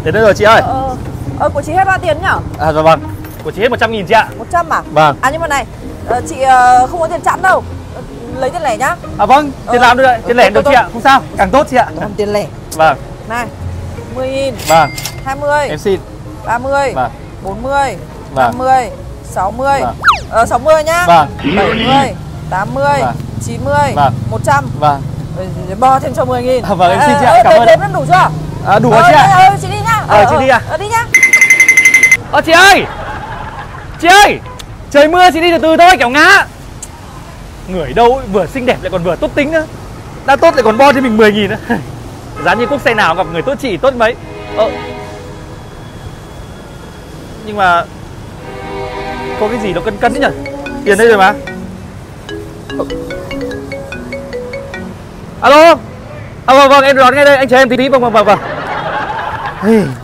Đến đây rồi chị ơi. Của chị hết bao tiền nhỉ? À dạ vâng. Của chị hết 100.000 chị ạ. 100 à? Vâng. À nhưng mà này, chị không có tiền chẵn đâu. Lấy tiền lẻ nhá. À vâng, tiền làm được đấy. Tiền lẻ được chị ạ, không sao. Càng tốt chị ạ. Còn tiền lẻ. Vâng. Này, 10.000. Vâng. 20. Em xin. 30. Vâng. 40. Vâng. 50. 60. Vâng. 60 nhá. Vâng. 70. 80. Vâng. 90. Vâng. 100. Vâng. Bo thêm cho 10.000. À, vâng, em xin chị ạ, cảm ơn. Đếm nó đủ chưa? Đủ rồi chị ạ. Chị đi nhá. Chị đi à? Đi nhá. Chị ơi! Chị ơi! Trời mưa chị đi từ từ thôi kẻo ngã. Người đâu ấy, vừa xinh đẹp lại còn vừa tốt tính nữa. Đã tốt lại còn bo cho mình 10.000 nữa. Giá như quốc xe nào gặp người tốt chỉ tốt mấy. Nhưng mà có cái gì nó cân cân đấy nhỉ? Tiền đây rồi mà. Alo. Vâng vâng, em đón ngay đây, anh chờ em tí tí. Vâng.